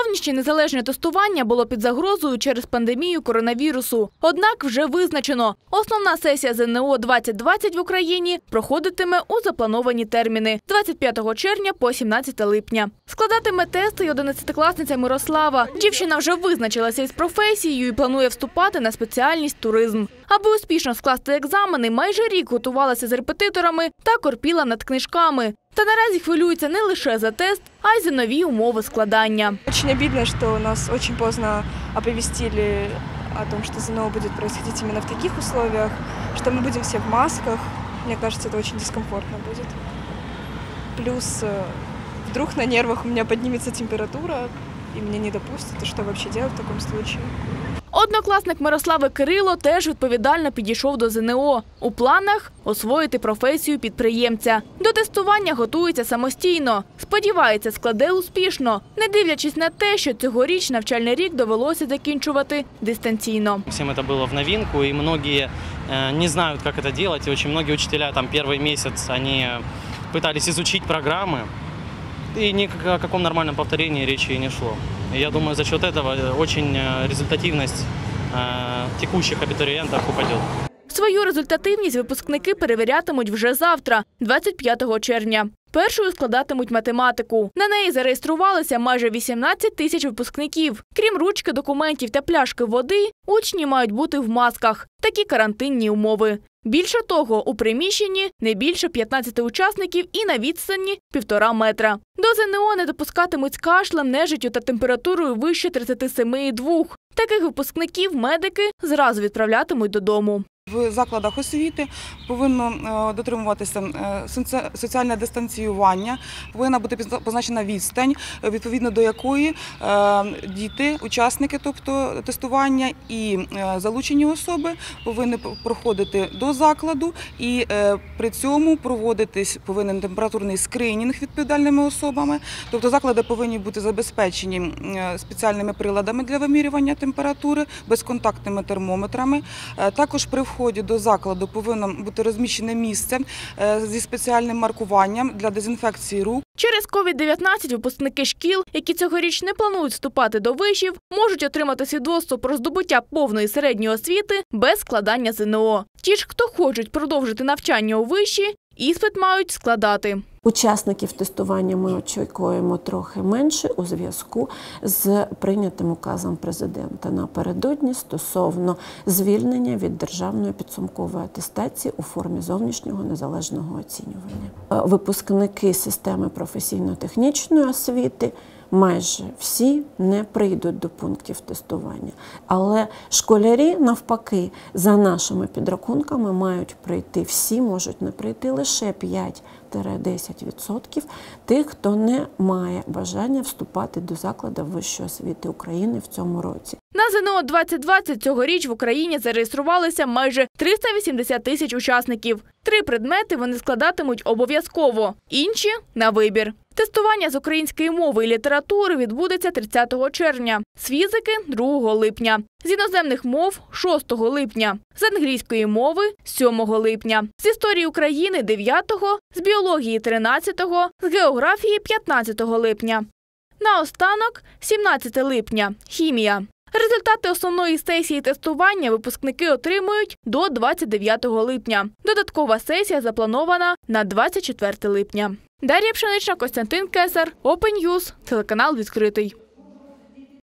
Зовнішнє незалежне тестування було під загрозою через пандемію коронавірусу. Однак вже визначено – основна сесія ЗНО 2020 в Україні проходитиме у заплановані терміни – з 25 червня по 17 липня. Складатиме тести й 11-класниця Мирослава. Дівчина вже визначилася із професією і планує вступати на спеціальність туризм. Аби успішно скласти екзамени, майже рік готувалася з репетиторами та корпіла над книжками. Та наразі хвилюється не лише за тест, а й за нові умови складання. Очень обидно, что нас очень поздно оповестили о том, что ЗНО будет происходить именно в таких условиях, что мы будем все в масках. Мне кажется, это очень дискомфортно будет. Плюс вдруг на нервах у меня поднимется температура, и меня не допустят, и что вообще делать в таком случае? Однокласник Мирослави Кирило теж відповідально підійшов до ЗНО. У планах – освоїти професію підприємця. До тестування готується самостійно. Сподівається, складе успішно, не дивлячись на те, що цьогоріч навчальний рік довелося закінчувати дистанційно. Всім це було в новинку, і многие не знають, як це робити. І дуже багато учителя перший місяць вони намагалися вивчити програми, и ни о каком нормальном повторении речи и не шло. И я думаю, за счет этого очень результативность текущих абитуриентов упадет. Свою результативність випускники перевірятимуть вже завтра, 25 червня. Першою складатимуть математику. На неї зареєструвалися майже 18 тисяч випускників. Крім ручки, документів та пляшки води, учні мають бути в масках. Такі карантинні умови. Більше того, у приміщенні не більше 15 учасників і на відстані 1,5 метра. До ЗНО не допускатимуть з кашлем, нежиттю та температурою вище 37,2. Таких випускників медики зразу відправлятимуть додому. В закладах освіти повинно дотримуватися соціальне дистанціювання, повинна бути позначена відстань, відповідно до якої діти, учасники, тобто тестування і залучені особи повинні проходити до закладу, і при цьому проводитись повинен температурний скринінг відповідальними особами, тобто заклади повинні бути забезпечені спеціальними приладами для вимірювання температури, безконтактними термометрами. Також при вході до закладу повинно бути розміщене місце зі спеціальним маркуванням для дезінфекції рук. Через COVID-19 випускники шкіл, які цьогоріч не планують вступати до вишів, можуть отримати свідоцтво про здобуття повної середньої освіти без складання ЗНО. Ті ж, хто хочуть продовжити навчання у виші, іспит мають складати. Учасників тестування ми очікуємо трохи менше у зв'язку з прийнятим указом президента напередодні стосовно звільнення від державної підсумкової атестації у формі зовнішнього незалежного оцінювання. Випускники системи професійно-технічної освіти майже всі не прийдуть до пунктів тестування. Але школярі, навпаки, за нашими підрахунками, мають прийти всі, можуть не прийти лише 5–10% тих, хто не має бажання вступати до закладів вищої освіти України в цьому році. На ЗНО 2020 цьогоріч в Україні зареєструвалися майже 380 тисяч учасників. 3 предмети вони складатимуть обов'язково, інші – на вибір. Тестування з української мови і літератури відбудеться 30 червня, з фізики – 2 липня, з іноземних мов – 6 липня, з англійської мови – 7 липня, з історії України – 9, з біології – 13, з географії – 15 липня. Наостанок – 17 липня – хімія. Результати основної сесії тестування випускники отримують до 29 липня. Додаткова сесія запланована на 24 липня. Дар'я Пшенична, Костянтин Кесар, Open News, телеканал «Відкритий».